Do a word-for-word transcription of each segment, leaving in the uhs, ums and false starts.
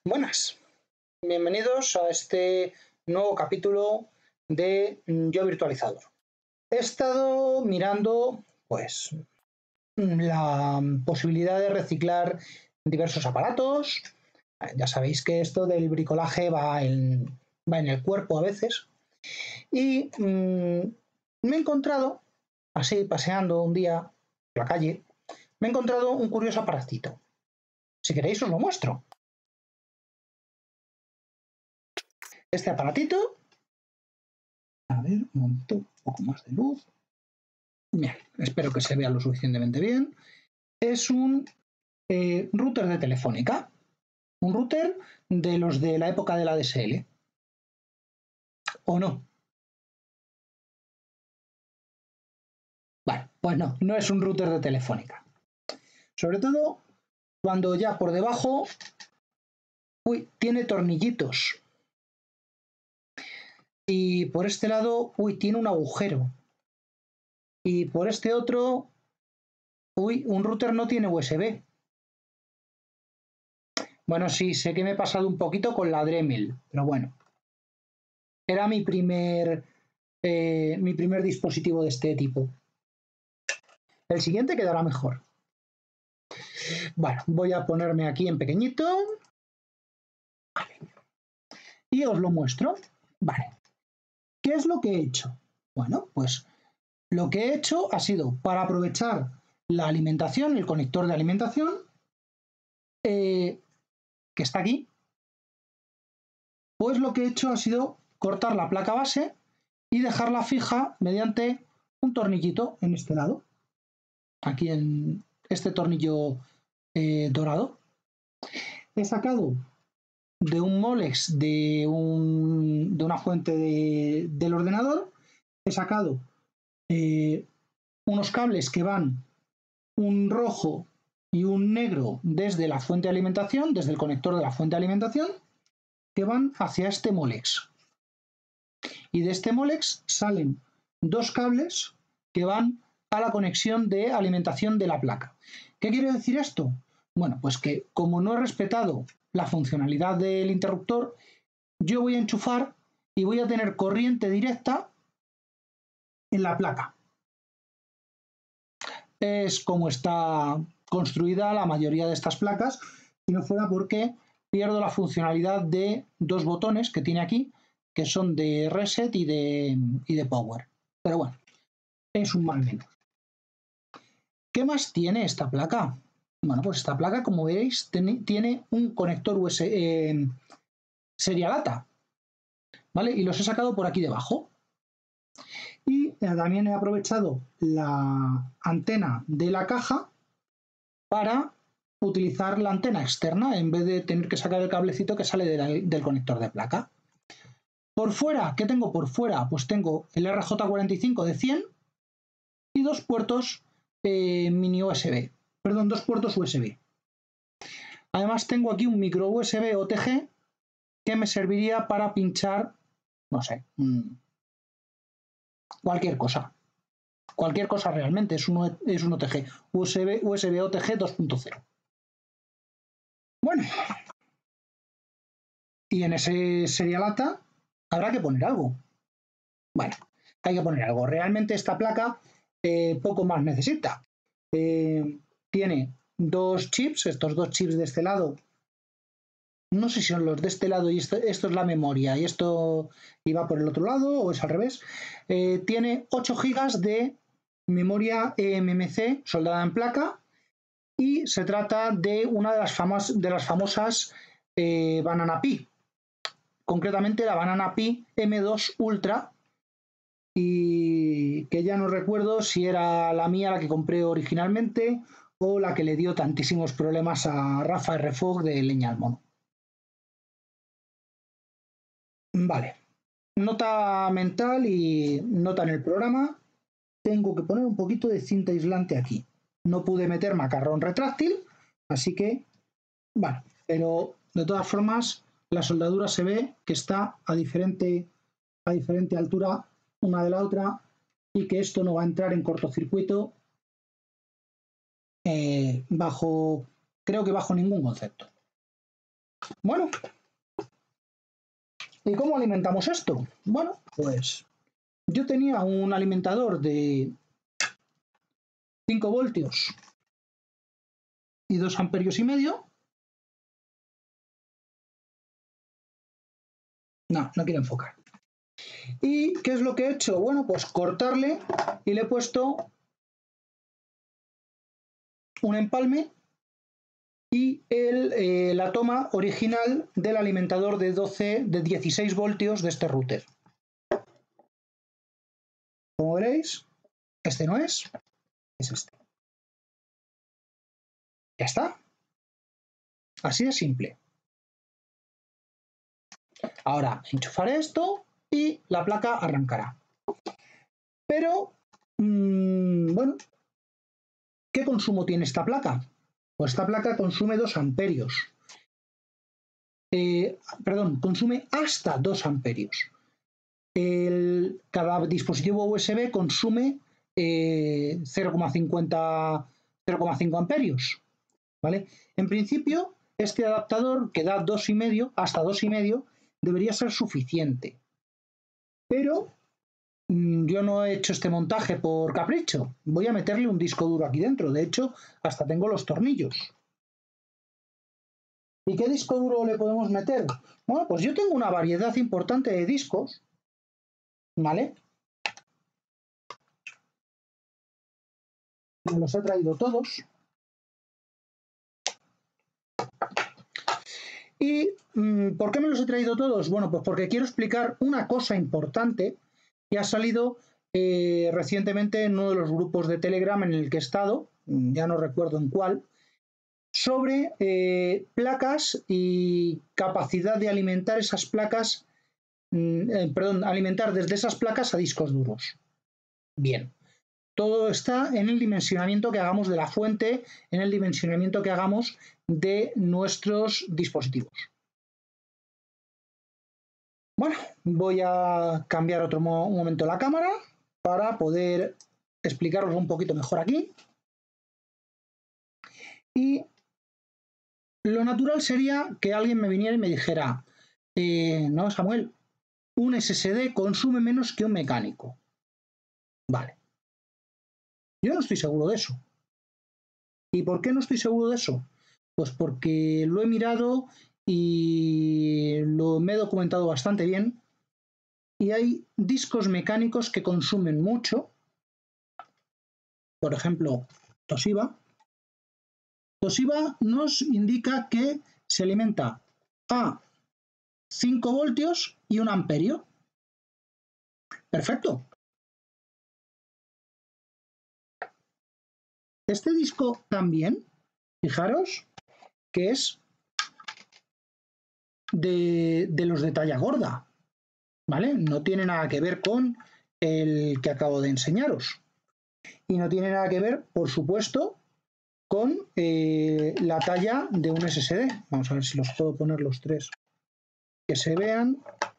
Buenas, bienvenidos a este nuevo capítulo de Yo Virtualizador. He estado mirando, pues, la posibilidad de reciclar diversos aparatos. Ya sabéis que esto del bricolaje va en, va en el cuerpo a veces. Y mmm, me he encontrado, así paseando un día por la calle, me he encontrado un curioso aparatito. Si queréis os lo muestro. Este aparatito, a ver, un momento, un poco más de luz. Bien, espero que se vea lo suficientemente bien. Es un eh, router de Telefónica, un router de los de la época de la D S L. ¿O no? Bueno, pues no, no es un router de Telefónica. Sobre todo cuando ya por debajo, uy, tiene tornillitos. Y por este lado, uy, tiene un agujero. Y por este otro, uy, un router no tiene U S B. Bueno, sí, sé que me he pasado un poquito con la Dremel, pero bueno. Era mi primer, eh, mi primer dispositivo de este tipo. El siguiente quedará mejor. Bueno, voy a ponerme aquí en pequeñito. Vale. Y os lo muestro. Vale. ¿Qué es lo que he hecho? Bueno, pues lo que he hecho ha sido para aprovechar la alimentación, el conector de alimentación, eh, que está aquí, pues lo que he hecho ha sido cortar la placa base y dejarla fija mediante un tornillito en este lado. Aquí en este tornillo eh, dorado. He sacado de un Molex de, un, de una fuente de, del ordenador, he sacado eh, unos cables que van un rojo y un negro desde la fuente de alimentación, desde el conector de la fuente de alimentación, que van hacia este Molex. Y de este Molex salen dos cables que van a la conexión de alimentación de la placa. ¿Qué quiere decir esto? Bueno, pues que como no he respetado la funcionalidad del interruptor, yo voy a enchufar y voy a tener corriente directa en la placa. Es como está construida la mayoría de estas placas, si no fuera porque pierdo la funcionalidad de dos botones que tiene aquí, que son de reset y de, y de power. Pero bueno, es un mal menor. ¿Qué más tiene esta placa? Bueno, pues esta placa, como veis, tiene un conector U S B eh, serialata, ¿vale? Y los he sacado por aquí debajo. Y eh, también he aprovechado la antena de la caja para utilizar la antena externa en vez de tener que sacar el cablecito que sale de la, del conector de placa. Por fuera, ¿qué tengo por fuera? Pues tengo el R J cuarenta y cinco de cien y dos puertos eh, mini U S B, perdón, dos puertos U S B. Además tengo aquí un micro U S B O T G que me serviría para pinchar, no sé, mmm, cualquier cosa. Cualquier cosa realmente, es un, es un O T G, U S B, U S B O T G dos punto cero. Bueno, y en ese serialata habrá que poner algo. Bueno, hay que poner algo. Realmente esta placa eh, poco más necesita. Eh, tiene dos chips, estos dos chips de este lado. No sé si son los de este lado y esto, esto es la memoria y esto iba por el otro lado o es al revés. Eh, tiene ocho gigas de memoria E M M C soldada en placa y se trata de una de las, famas, de las famosas eh, Banana Pi. Concretamente la Banana Pi M dos Ultra, y que ya no recuerdo si era la mía la que compré originalmente o la que le dio tantísimos problemas a Rafa R. Fogg de Leña al Mono. Vale, nota mental y nota en el programa. Tengo que poner un poquito de cinta aislante aquí. No pude meter macarrón retráctil, así que, bueno, pero de todas formas la soldadura se ve que está a diferente, a diferente altura una de la otra y que esto no va a entrar en cortocircuito eh, bajo, creo que bajo ningún concepto. Bueno, ¿y cómo alimentamos esto? Bueno, pues yo tenía un alimentador de cinco voltios y dos amperios y medio. No, no quiero enfocar. ¿Y qué es lo que he hecho? Bueno, pues cortarle y le he puesto un empalme y el, eh, la toma original del alimentador de doce, de dieciséis voltios de este router. Como veréis, este no es, es este. Ya está. Así de simple. Ahora enchufaré esto y la placa arrancará. Pero, mmm, bueno, ¿qué consumo tiene esta placa? Pues esta placa consume dos amperios. Eh, perdón, consume hasta dos amperios. El, cada dispositivo U S B consume eh, cero coma cinco amperios. ¿Vale? En principio, este adaptador que da dos y medio, hasta dos y medio, debería ser suficiente. Pero mmm, yo no he hecho este montaje por capricho. Voy a meterle un disco duro aquí dentro. De hecho, hasta tengo los tornillos. ¿Y qué disco duro le podemos meter? Bueno, pues yo tengo una variedad importante de discos, ¿vale? Me los he traído todos. ¿Y mmm, por qué me los he traído todos? Bueno, pues porque quiero explicar una cosa importante que ha salido eh, recientemente en uno de los grupos de Telegram en el que he estado, ya no recuerdo en cuál, sobre eh, placas y capacidad de alimentar esas placas, eh, perdón, alimentar desde esas placas a discos duros. Bien, todo está en el dimensionamiento que hagamos de la fuente, en el dimensionamiento que hagamos de nuestros dispositivos. Bueno, voy a cambiar otro mo- un momento la cámara para poder explicaroslo un poquito mejor aquí. Y lo natural sería que alguien me viniera y me dijera, eh, no, Samuel, un S S D consume menos que un mecánico. Vale. Yo no estoy seguro de eso. ¿Y por qué no estoy seguro de eso? Pues porque lo he mirado y lo, me he documentado bastante bien. Y hay discos mecánicos que consumen mucho. Por ejemplo, Toshiba. Toshiba nos indica que se alimenta a cinco voltios y un amperio. Perfecto. Este disco también, fijaros, que es de, de los de talla gorda, ¿vale? No tiene nada que ver con el que acabo de enseñaros. Y no tiene nada que ver, por supuesto, con eh, la talla de un S S D. Vamos a ver si los puedo poner los tres que se vean.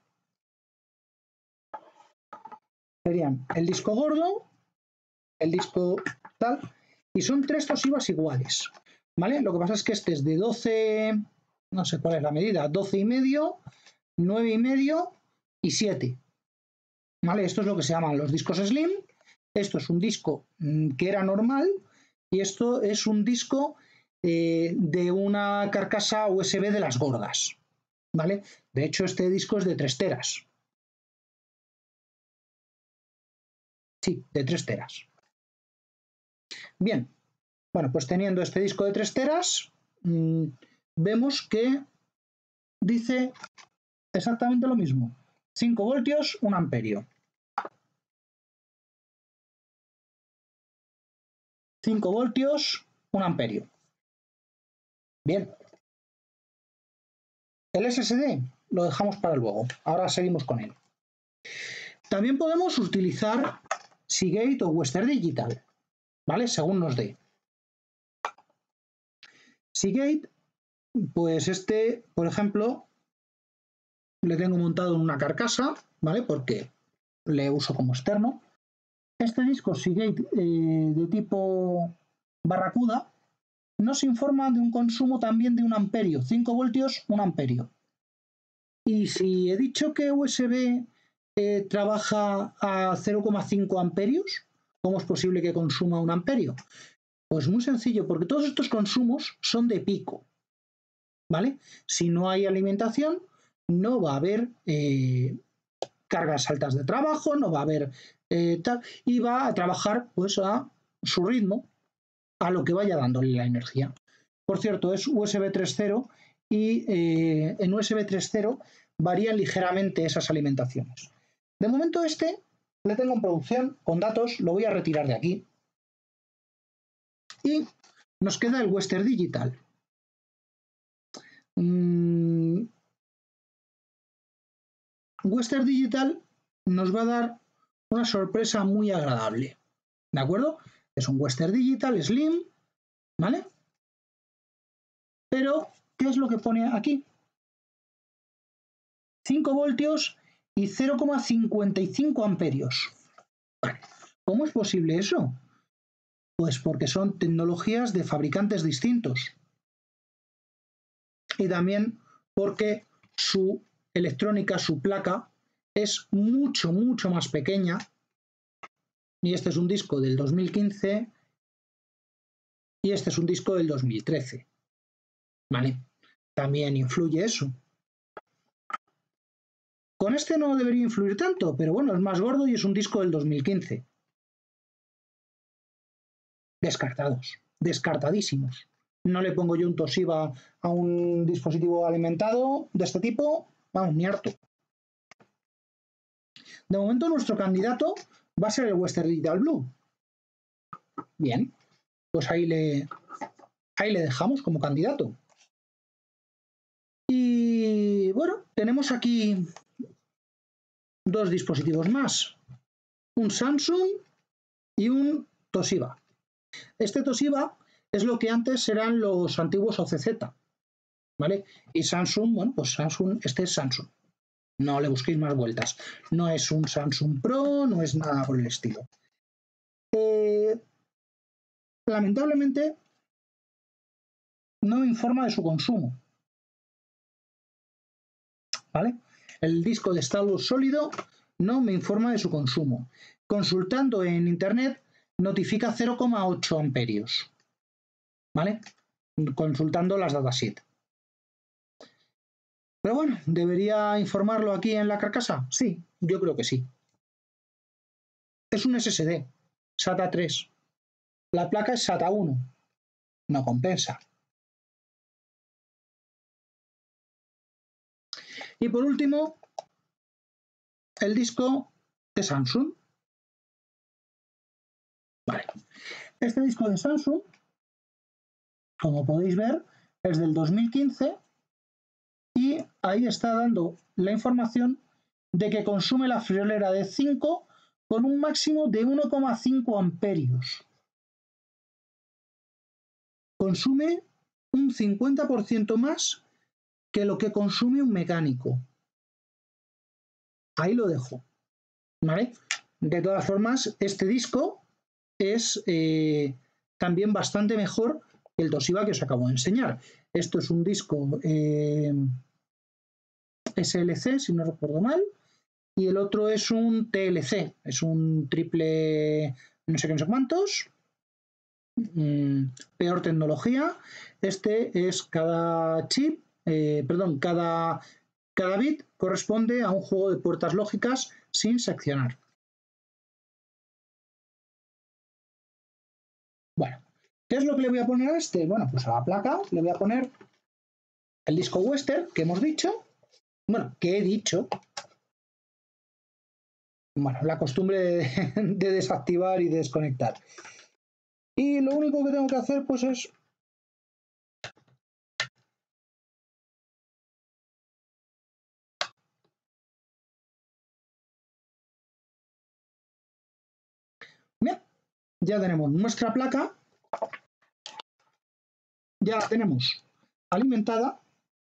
Serían el disco gordo, el disco tal, y son tres Toshibas iguales, ¿vale? Lo que pasa es que este es de doce, no sé cuál es la medida, doce y medio, nueve y medio y siete, ¿vale? Esto es lo que se llaman los discos Slim. Esto es un disco que era normal y esto es un disco eh, de una carcasa U S B de las gordas, ¿vale? De hecho, este disco es de tres teras. Sí, de tres teras. Bien, bueno, pues teniendo este disco de tres teras, mmm, vemos que dice exactamente lo mismo. cinco voltios, un amperio. cinco voltios, un amperio. Bien. El S S D lo dejamos para luego. Ahora seguimos con él. También podemos utilizar Seagate o Western Digital, ¿vale? Según nos dé. Seagate, pues este, por ejemplo, le tengo montado en una carcasa, ¿vale? Porque le uso como externo. Este disco Seagate eh, de tipo Barracuda, nos informa de un consumo también de un amperio, cinco voltios, un amperio. Y si he dicho que U S B eh, trabaja a cero coma cinco amperios, ¿cómo es posible que consuma un amperio? Pues muy sencillo, porque todos estos consumos son de pico, ¿vale? Si no hay alimentación, no va a haber eh, cargas altas de trabajo, no va a haber eh, tal, y va a trabajar pues a su ritmo, a lo que vaya dándole la energía. Por cierto, es U S B tres punto cero y eh, en U S B tres punto cero varían ligeramente esas alimentaciones. De momento este le tengo en producción con datos, lo voy a retirar de aquí. Y nos queda el Western Digital. Mm, Western Digital nos va a dar una sorpresa muy agradable. ¿De acuerdo? Es un Western Digital Slim, ¿vale? Pero, ¿qué es lo que pone aquí? cinco voltios y cero coma cincuenta y cinco amperios. ¿Cómo es posible eso? Pues porque son tecnologías de fabricantes distintos. Y también porque su electrónica, su placa, es mucho, mucho más pequeña. Y este es un disco del dos mil quince y este es un disco del dos mil trece. ¿Vale? También influye eso. Con este no debería influir tanto, pero bueno, es más gordo y es un disco del dos mil quince. Descartados, descartadísimos. No le pongo yo un Toshiba a un dispositivo alimentado de este tipo, vamos, ni harto. De momento nuestro candidato va a ser el Western Digital Blue. Bien, pues ahí le, ahí le dejamos como candidato. Y bueno, tenemos aquí dos dispositivos más, un Samsung y un Toshiba. Este Toshiba es lo que antes eran los antiguos O C Z, ¿vale? Y Samsung, bueno, pues Samsung, este es Samsung. No le busquéis más vueltas. No es un Samsung Pro, no es nada por el estilo. Eh, lamentablemente, no me informa de su consumo, ¿vale? El disco de estado sólido no me informa de su consumo. Consultando en internet, notifica cero coma ocho amperios, ¿vale? Consultando las datasheet. Pero bueno, ¿debería informarlo aquí en la carcasa? Sí, yo creo que sí. Es un S S D, SATA tres. La placa es SATA uno. No compensa. Y por último, el disco de Samsung. Vale. Este disco de Samsung, como podéis ver, es del dos mil quince y ahí está dando la información de que consume la friolera de cinco con un máximo de uno coma cinco amperios. Consume un cincuenta por ciento más que lo que consume un mecánico. Ahí lo dejo, ¿vale? De todas formas, este disco es eh, también bastante mejor que el Toshiba que os acabo de enseñar. Esto es un disco eh, S L C, si no recuerdo mal, y el otro es un T L C, es un triple no sé qué, no sé cuántos, mm, peor tecnología. Este es cada chip, eh, perdón, cada, cada bit corresponde a un juego de puertas lógicas sin seccionar. Bueno, ¿qué es lo que le voy a poner a este? Bueno, pues a la placa le voy a poner el disco Western que hemos dicho, bueno, que he dicho, bueno, la costumbre de, de desactivar y desconectar. Y lo único que tengo que hacer pues es bien, ya tenemos nuestra placa, ya la tenemos alimentada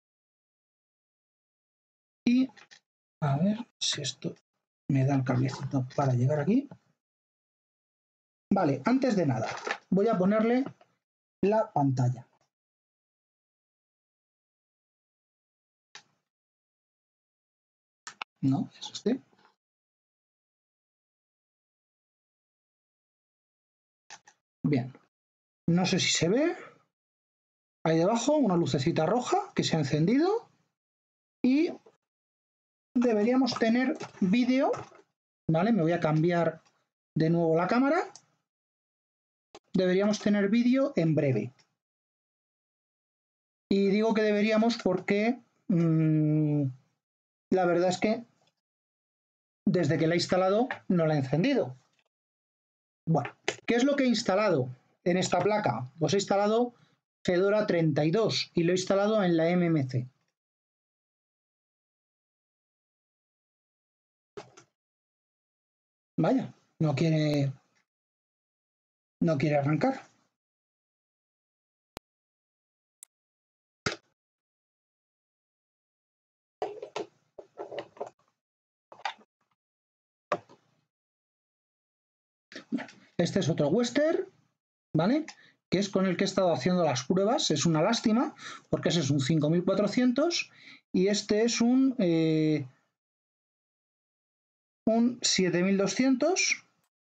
y a ver si esto me da el cablecito para llegar aquí. Vale, antes de nada voy a ponerle la pantalla. No, es este. Bien, no sé si se ve. Ahí debajo una lucecita roja que se ha encendido y deberíamos tener vídeo, ¿vale? Me voy a cambiar de nuevo la cámara. Deberíamos tener vídeo en breve. Y digo que deberíamos porque mmm, la verdad es que desde que la he instalado no la he encendido. Bueno, ¿qué es lo que he instalado en esta placa? Pues he instalado Fedora treinta y dos y lo he instalado en la M M C. Vaya, no quiere, no quiere arrancar. Este es otro Western, ¿vale? Que es con el que he estado haciendo las pruebas. Es una lástima porque ese es un cinco mil cuatrocientos y este es un, eh, un siete mil doscientos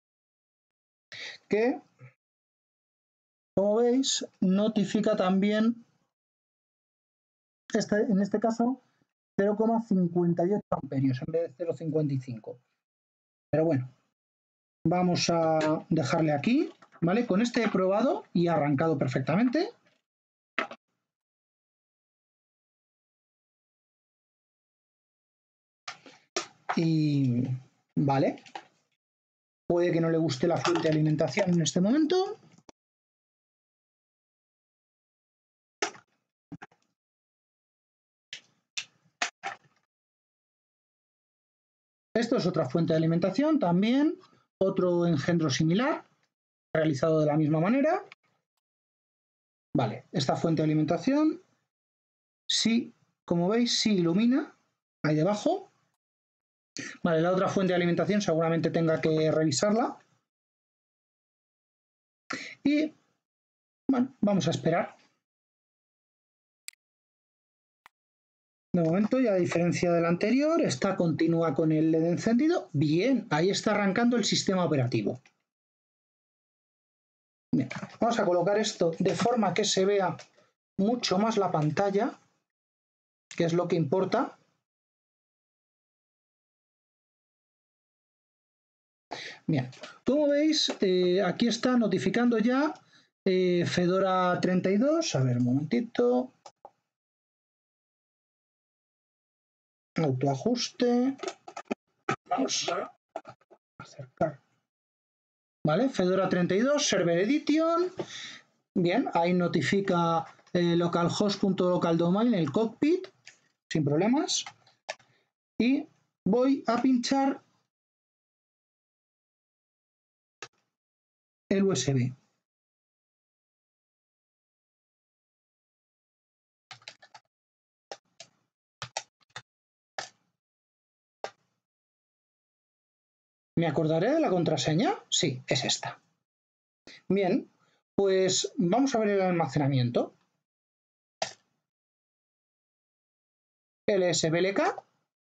que, como veis, notifica también, este, en este caso, cero coma cincuenta y ocho amperios en vez de cero coma cincuenta y cinco. Pero bueno, vamos a dejarle aquí, ¿vale? Con este he probado y ha arrancado perfectamente. Y vale, puede que no le guste la fuente de alimentación en este momento. Esto es otra fuente de alimentación también, otro engendro similar, realizado de la misma manera. Vale, esta fuente de alimentación, sí, como veis, sí ilumina, ahí debajo. Vale, la otra fuente de alimentación seguramente tenga que revisarla. Y, bueno, vamos a esperar. De momento, y a diferencia del anterior, esta continúa con el L E D encendido. Bien, ahí está arrancando el sistema operativo. Bien, vamos a colocar esto de forma que se vea mucho más la pantalla, que es lo que importa. Bien, como veis, eh, aquí está notificando ya eh, Fedora treinta y dos. A ver, un momentito. Autoajuste. Vamos a acercar. ¿Vale? Fedora treinta y dos, Server Edition. Bien, ahí notifica eh, localhost.localdomain el cockpit, sin problemas. Y voy a pinchar el U S B. ¿Me acordaré de la contraseña? Sí, es esta. Bien, pues vamos a ver el almacenamiento. L S B L K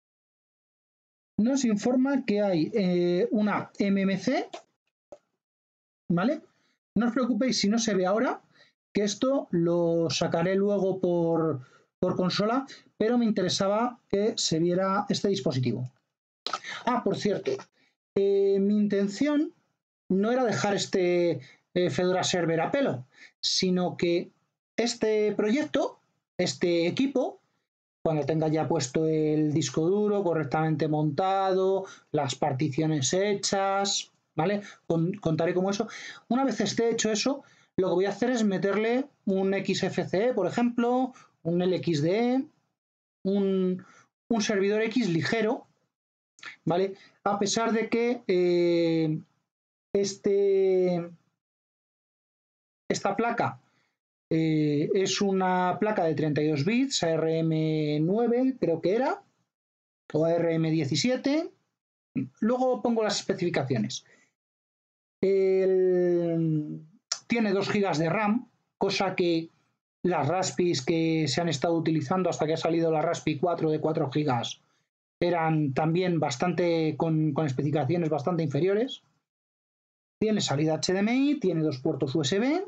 nos informa que hay eh, una M M C, ¿vale? No os preocupéis si no se ve ahora, que esto lo sacaré luego por, por consola, pero me interesaba que se viera este dispositivo. Ah, por cierto, eh, mi intención no era dejar este eh, Fedora Server a pelo, sino que este proyecto, este equipo, cuando tenga ya puesto el disco duro correctamente montado, las particiones hechas, ¿vale? Con, contaré como eso. Una vez esté hecho eso, lo que voy a hacer es meterle un X F C E, por ejemplo, un L X D E, un, un servidor X ligero, ¿vale? A pesar de que eh, este, esta placa eh, es una placa de treinta y dos bits, A R M nueve creo que era, o A R M diecisiete. Luego pongo las especificaciones. El, tiene dos gigas de RAM, cosa que las Raspberries que se han estado utilizando hasta que ha salido la Raspberry cuatro de cuatro gigas eran también bastante con, con especificaciones bastante inferiores. Tiene salida H D M I, tiene dos puertos U S B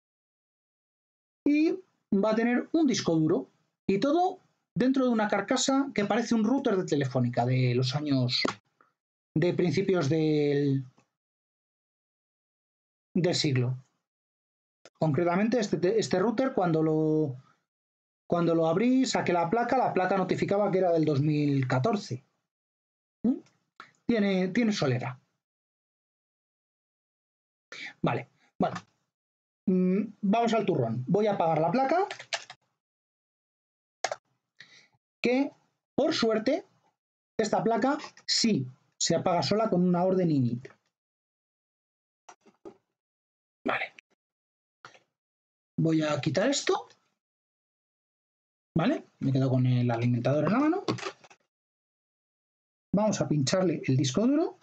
y va a tener un disco duro y todo dentro de una carcasa que parece un router de Telefónica de los años de principios del, del siglo. Concretamente este, este router cuando lo cuando lo abrí, saqué la placa, la placa notificaba que era del dos mil catorce. ¿Mm? Tiene, tiene solera. Vale, bueno. Mm, vamos al turrón. Voy a apagar la placa. Que, por suerte, esta placa sí se apaga sola con una orden init. Vale. Voy a quitar esto. Vale, me quedo con el alimentador en la mano. Vamos a pincharle el disco duro.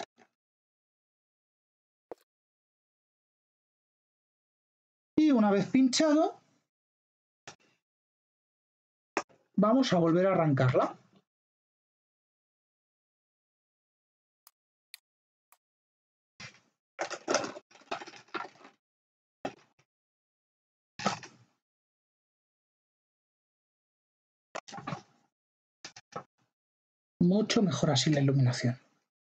Y una vez pinchado, vamos a volver a arrancarla. Mucho mejor así la iluminación.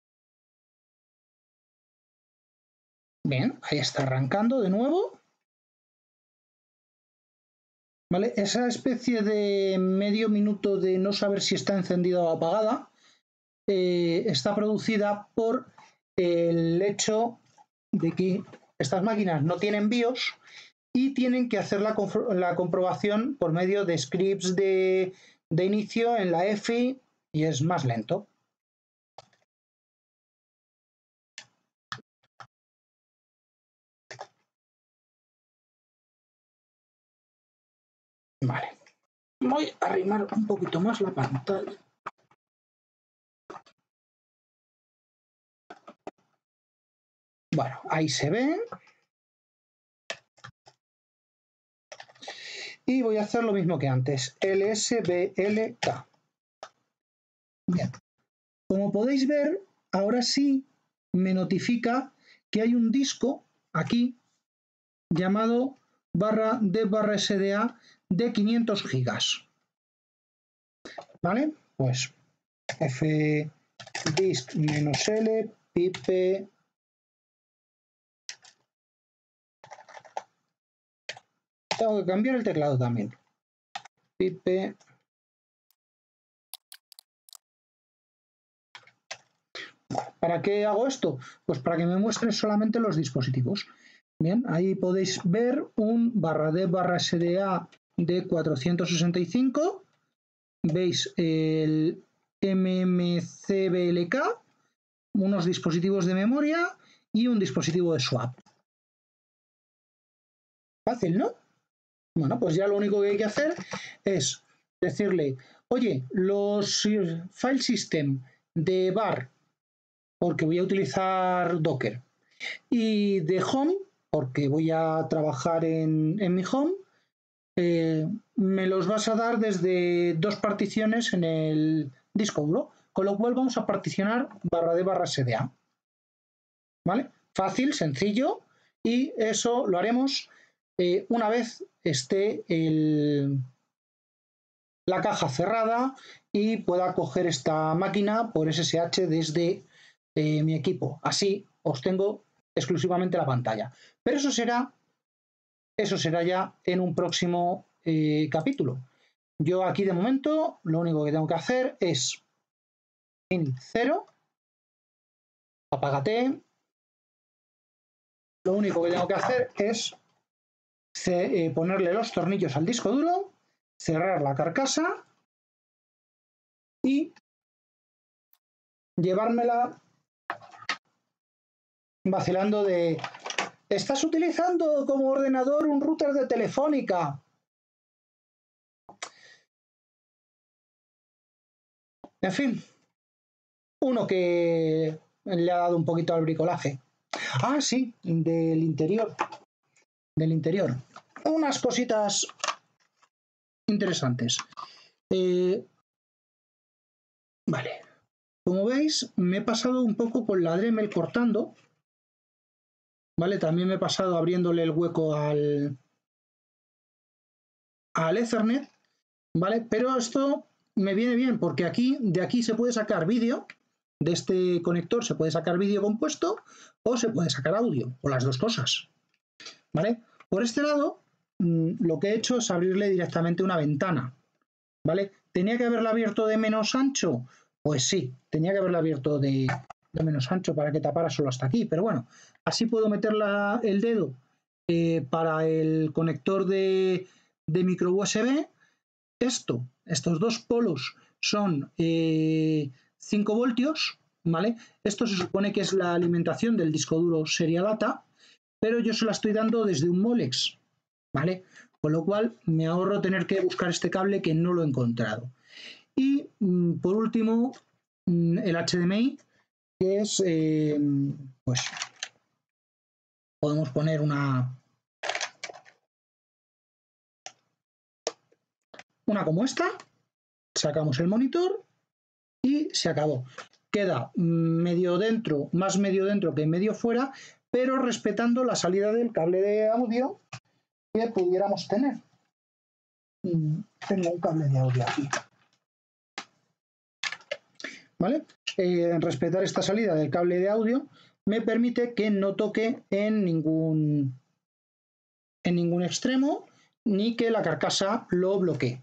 Bien, ahí está arrancando de nuevo. ¿Vale? Esa especie de medio minuto de no saber si está encendida o apagada eh, está producida por el hecho de que estas máquinas no tienen BIOS y tienen que hacer la, la comprobación por medio de scripts de, de inicio en la E F I y es más lento. Vale. Voy a arrimar un poquito más la pantalla. Bueno, ahí se ve. Y voy a hacer lo mismo que antes, L S B L K. Bien. Como podéis ver, ahora sí me notifica que hay un disco aquí llamado barra D barra S D A de quinientos gigas. ¿Vale? Pues F disk menos L pipe tengo que cambiar el teclado también. Pipe ¿Para qué hago esto? Pues para que me muestren solamente los dispositivos. Bien, ahí podéis ver un barra D barra S D A de cuatrocientos sesenta y cinco. Veis el M M C B L K, unos dispositivos de memoria y un dispositivo de swap. Fácil, ¿no? Bueno, pues ya lo único que hay que hacer es decirle, oye, los file system de bar, porque voy a utilizar Docker, y de home, porque voy a trabajar en, en mi home, eh, me los vas a dar desde dos particiones en el disco duro, con lo cual vamos a particionar barra D barra S D A. ¿Vale? Fácil, sencillo, y eso lo haremos eh, una vez esté el, la caja cerrada y pueda coger esta máquina por S S H desde eh, mi equipo. Así os tengo exclusivamente la pantalla. Pero eso será, eso será ya en un próximo eh, capítulo. Yo aquí de momento lo único que tengo que hacer es en cero, apágate. Lo único que tengo que hacer es eh, ponerle los tornillos al disco duro, cerrar la carcasa y llevármela vacilando de ¿estás utilizando como ordenador un router de Telefónica? En fin, uno que le ha dado un poquito al bricolaje. Ah, sí, del interior. Del interior. unas cositas interesantes. Eh, vale, como veis, me he pasado un poco con la Dremel cortando. Vale, también me he pasado abriéndole el hueco al, al Ethernet. Vale, pero esto me viene bien porque aquí, de aquí se puede sacar vídeo. De este conector se puede sacar vídeo compuesto o se puede sacar audio, o las dos cosas. ¿Vale? Por este lado, lo que he hecho es abrirle directamente una ventana. ¿Vale? ¿Tenía que haberla abierto de menos ancho? Pues sí, tenía que haberla abierto de, de menos ancho para que tapara solo hasta aquí. Pero bueno, así puedo meter la, el dedo eh, para el conector de, de micro U S B. Esto, estos dos polos son eh, cinco voltios, ¿vale? Esto se supone que es la alimentación del disco duro serial A T A, pero yo se la estoy dando desde un Molex, ¿vale? Con lo cual me ahorro tener que buscar este cable que no lo he encontrado. Y por último, el H D M I, que es, eh, pues, podemos poner una, una como esta, sacamos el monitor y se acabó. Queda medio dentro, más medio dentro que medio fuera, pero respetando la salida del cable de audio que pudiéramos tener. Tengo un cable de audio aquí. ¿Vale? Eh, respetar esta salida del cable de audio me permite que no toque en ningún, en ningún extremo ni que la carcasa lo bloquee.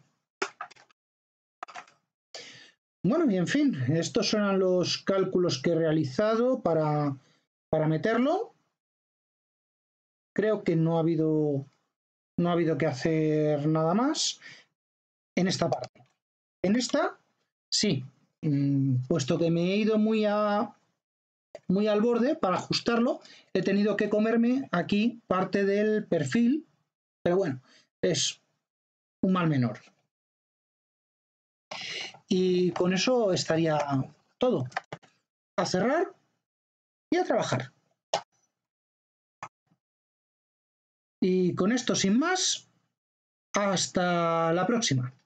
Bueno, y en fin, estos eran los cálculos que he realizado para, para meterlo. Creo que no ha habido, no ha habido que hacer nada más en esta parte. En esta, sí, puesto que me he ido muy, a, muy al borde para ajustarlo, he tenido que comerme aquí parte del perfil, pero bueno, es un mal menor. Y con eso estaría todo. A cerrar y a trabajar. Y con esto, sin más, hasta la próxima.